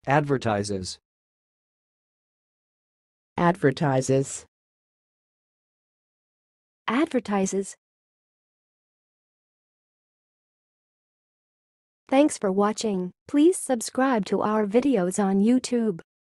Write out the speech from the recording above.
Advertises. Advertises. Advertises. Thanks for watching. Please subscribe to our videos on YouTube.